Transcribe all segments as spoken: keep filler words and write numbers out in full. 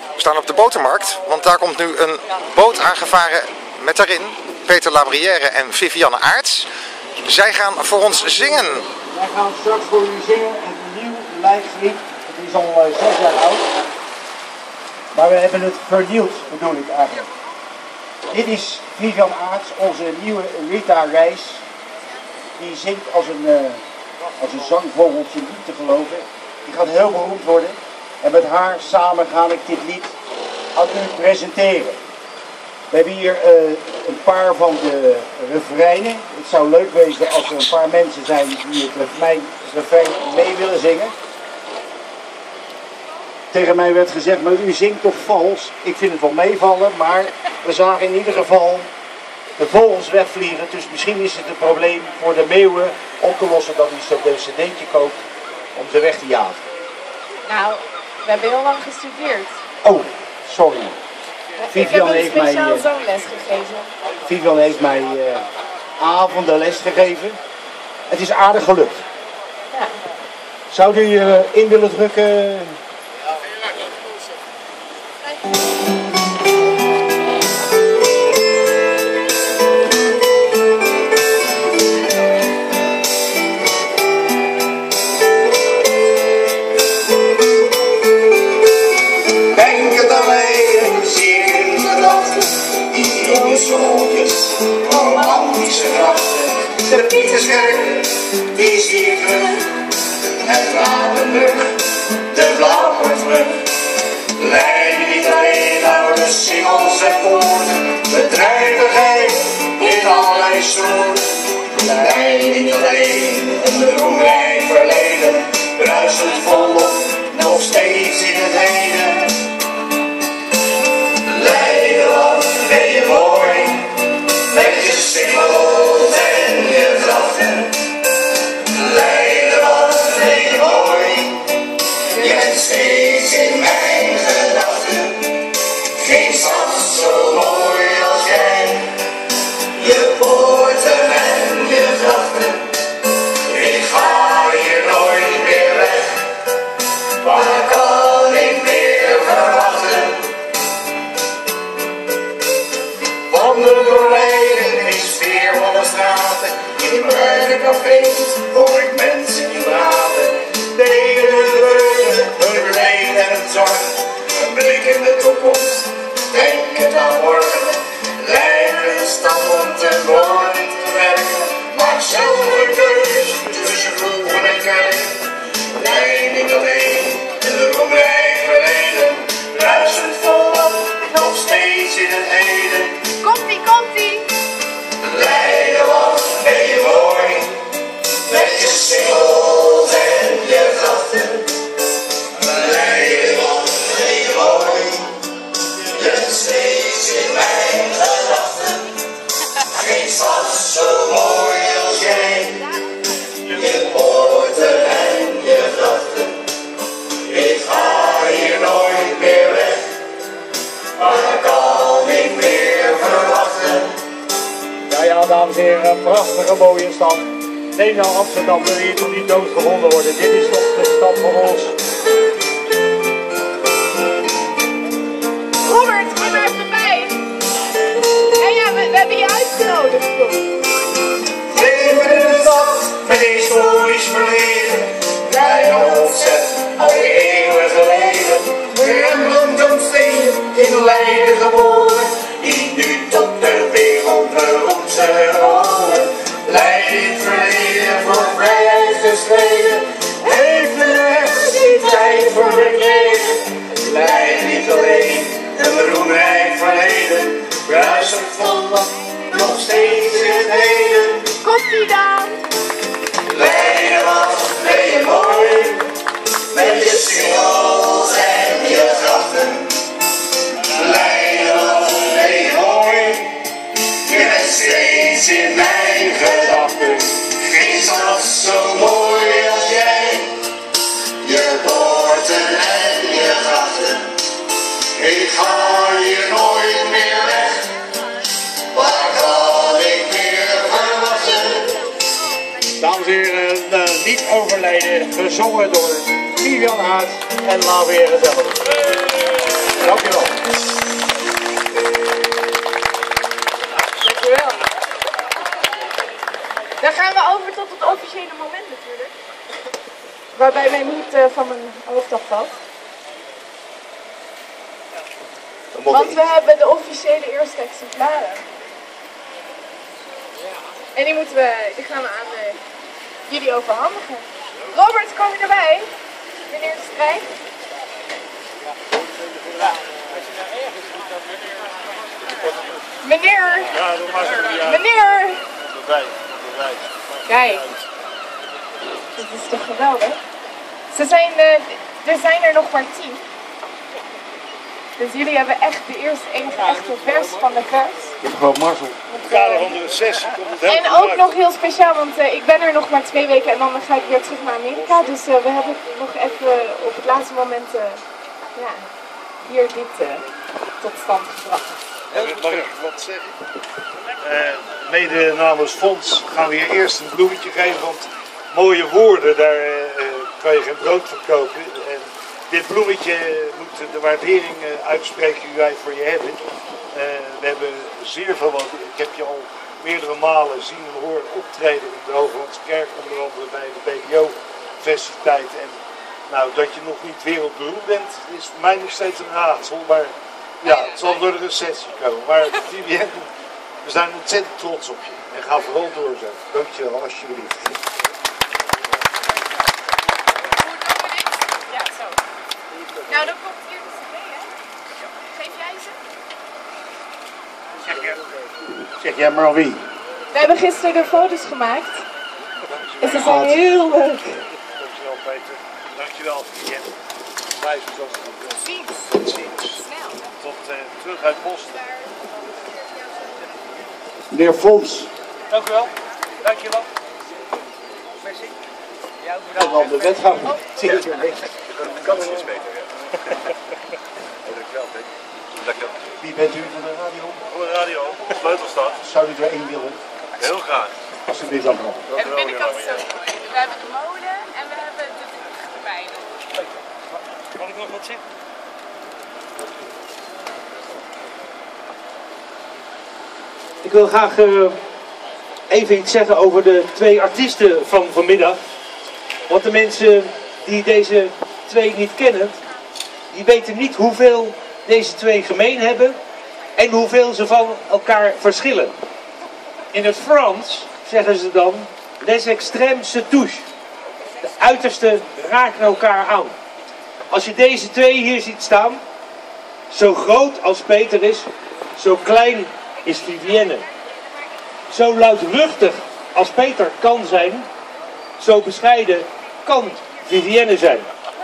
We staan op de botermarkt, want daar komt nu een boot aangevaren met daarin Peter Labrière en Vivianne Aerts. Zij gaan voor ons zingen. Wij gaan straks voor u zingen een nieuw lijstlied. Het is al uh, zes jaar oud. Maar we hebben het vernieuwd, bedoel ik eigenlijk. Dit is Vivianne Aerts, onze nieuwe Rita Reis. Die zingt als een, uh, als een zangvogeltje, niet te geloven. Die gaat heel beroemd worden. En met haar samen ga ik dit lied aan u presenteren. We hebben hier uh, een paar van de refreinen. Het zou leuk wezen als er een paar mensen zijn die het refrein, refrein mee willen zingen. Tegen mij werd gezegd, maar u zingt toch vals? Ik vind het wel meevallen, maar we zagen in ieder geval de vogels wegvliegen. Dus misschien is het een probleem voor de meeuwen op te lossen dat u zo'n cd'tje koopt om ze weg te jagen. Nou, we hebben heel lang gestudeerd. Oh, sorry. Vivianne heeft mij, speciaal zangles gegeven. Vivianne heeft mij uh, avondenles gegeven. Het is aardig gelukt. Ja. Zou u uh, in willen drukken? Romantische grachten, de Pieterskerk, die is hier terug. Het Vaderbrug, de Blauwe leiden niet alleen naar de singels en poorten, bedrijvigheid in allerlei soorten. Leiden niet alleen een roemrijk verleden, bruisend volop, nog steeds in het heden. Leiden, wat ben je mooi, met je singels en je grachten. Leiden, wat ben je mooi, je bent steeds in mijn gedachten. Geen stad zo mooi als jij, je poorten en je grachten. Ik ga hier nooit meer weg, waar kan ik meer verwachten? Wandelen door Leiden in sfeervolle straten, in bruine cafés hoor ik mensen die praten. Tegen de dreugen, hun leed en hun zorg, een blik in de toekomst, denkend aan morgen. Leiden een stad om te wonen en te werken, maak zelf een keus tussen vroegen en kerk. Leiden niet alleen, een roemrijk verleden, bruisend volop, nog steeds in het heden. Komt-ie, komt-ie! Leiden, wat ben je mooi, met je singels en je grachten. Leiden, wat ben je mooi, je bent steeds in mijn gedachten. Geen stad zo mooi als jij, je poorten en je grachten. Ik ga hier nooit meer weg, waar kan ik meer verwachten? Ja, ja, dames en heren, een prachtige mooie stad. Neem nou Amsterdam, wil je toch niet doodgevonden worden? Dit is toch de stad van ons. Robert, kom maar even bij. En ja, we, we hebben je uitgenodigd. Leven in een stad met historisch verleden, wij ontzet al die eeuwen geleden. Rembrandt en Steen in Leiden geboren, die nu tot de wereld beroemd zijn geworden. Leiden in het verleden voor vrijheid gestreden, heeft de rechts die tijd voor gekregen. Leiden niet alleen een roemrijk verleden, bruisend volop, nog steeds in het heden. Komt-ie dan? Leiden, wat ben je mooi, met je singels en je grachten. Leiden, wat ben je mooi, je bent steeds in mijn gedachten. Geen stad zo mooi als jij, je poorten en je grachten. Ik ga hier nooit meer weg, waar kan ik meer verwachten? Dames en heren, uh, niet overlijden, gezongen door Vivianne Aerts en Labrière zelf. Dankjewel. Dankjewel. Dan gaan we over tot het officiële moment natuurlijk. Waarbij mijn hoed uh, van mijn hoofd afvalt. Want we hebben de officiële eerste exemplaren. En die, moeten we, die gaan we aan uh, jullie overhandigen. Robert, kom je erbij? Meneer de Strijd. Meneer! Ja, doe maar zo. Meneer! Erbij, erbij. Kijk. Dit is toch geweldig? Ze zijn, uh, er zijn er nog maar tien. Dus jullie hebben echt de eerste enige echte vers van de vers. Je hebt gewoon mazzel. In het kader van de sessie komt het heel En goed ook uit. nog heel speciaal, want uh, ik ben er nog maar twee weken en dan ga ik weer terug naar Amerika. Dus uh, we hebben nog even op het laatste moment uh, ja, hier dit uh, tot stand gebracht. Mag ik wat zeggen? Uh, mede namens Fonds gaan we hier eerst een bloemetje geven, want mooie woorden, daar uh, kan je geen brood van kopen. En dit bloemetje moet de waardering uh, uitspreken die wij voor je hebben. Uh, we hebben zeer veel, want ik heb je al meerdere malen zien en horen optreden in de Hooglandse Kerk, onder andere bij de B B O-festiviteit. En nou, dat je nog niet wereldberoemd bent, is voor mij nog steeds een raadsel. Maar ja, het zal door de recessie komen. Maar Vivienne, we zijn ontzettend trots op je. En ga vooral door zo. Dankjewel, alsjeblieft. Ja, zo. Nou, dan komt hier de cd, hè? Geef jij ze? Zeg jij, Zeg jij maar wie? We hebben gisteren de foto's gemaakt. En ze zijn heel leuk. Dankjewel Peter. Dankjewel Vivienne. Wijs zoals het Tot ziens. Tot ziens. Tot uh, terug uit Boston. Meneer Fons. Dank u wel. Dankjewel. Merci. Ja, ook En dan de wethouder. Zeker. De kans is beter, ja. Dankjewel Peter. Dankjewel. Wie bent u van de radio? Voor de radio, sleutel staat. Zou u er één willen? Heel graag. Alsjeblieft dan nog. En de binnenkant is ook mooi. We hebben de molen en we hebben de druk erbij. Kan ik nog wat zeggen? Ik wil graag uh, even iets zeggen over de twee artiesten van vanmiddag. Want de mensen die deze twee niet kennen, die weten niet hoeveel deze twee gemeen hebben en hoeveel ze van elkaar verschillen. In het Frans zeggen ze dan les extrêmes se touchent. De uitersten raken elkaar aan. Als je deze twee hier ziet staan, zo groot als Peter is, zo klein is Vivienne. Zo luidruchtig als Peter kan zijn, zo bescheiden kan Vivienne zijn.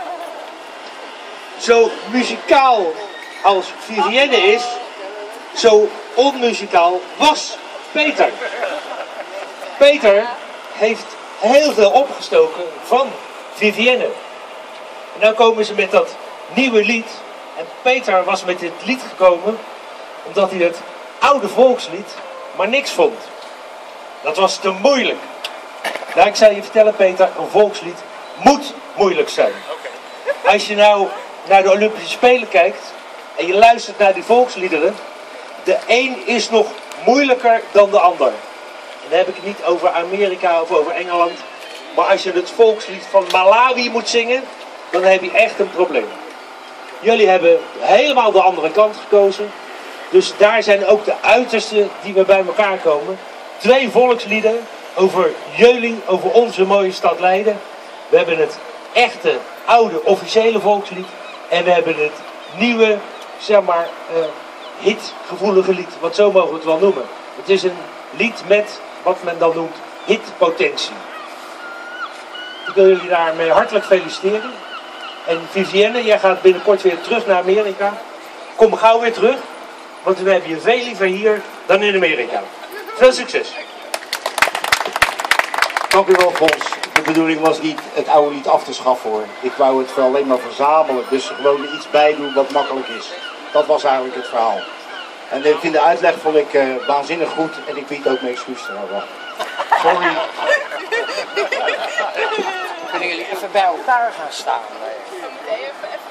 Zo muzikaal als Vivienne is, zo onmuzikaal was Peter. Peter heeft heel veel opgestoken van Vivienne. En nu komen ze met dat nieuwe lied. En Peter was met dit lied gekomen omdat hij het oude volkslied maar niks vond. Dat was te moeilijk. Nou, ik zal je vertellen Peter, een volkslied moet moeilijk zijn. Als je nou naar de Olympische Spelen kijkt en je luistert naar die volksliederen, de een is nog moeilijker dan de ander. En dan heb ik het niet over Amerika of over Engeland, maar als je het volkslied van Malawi moet zingen, dan heb je echt een probleem. Jullie hebben helemaal de andere kant gekozen, dus daar zijn ook de uitersten die we bij elkaar komen. Twee volkslieden over jullie, over onze mooie stad Leiden. We hebben het echte, oude, officiële volkslied. En we hebben het nieuwe, zeg maar, uh, hitgevoelige lied. Want zo mogen we het wel noemen. Het is een lied met, wat men dan noemt, hitpotentie. Ik wil jullie daarmee hartelijk feliciteren. En Vivienne, jij gaat binnenkort weer terug naar Amerika. Kom gauw weer terug, want we hebben je veel liever hier dan in Amerika. Veel succes! Dank u wel, Fons. De bedoeling was niet het oude lied af te schaffen hoor. Ik wou het alleen maar verzamelen, dus gewoon er iets bij doen wat makkelijk is. Dat was eigenlijk het verhaal. En ik vind de uitleg vond ik uh, waanzinnig goed en ik bied ook mijn excuus erover. Sorry. Kunnen jullie even bij elkaar gaan staan? Even, even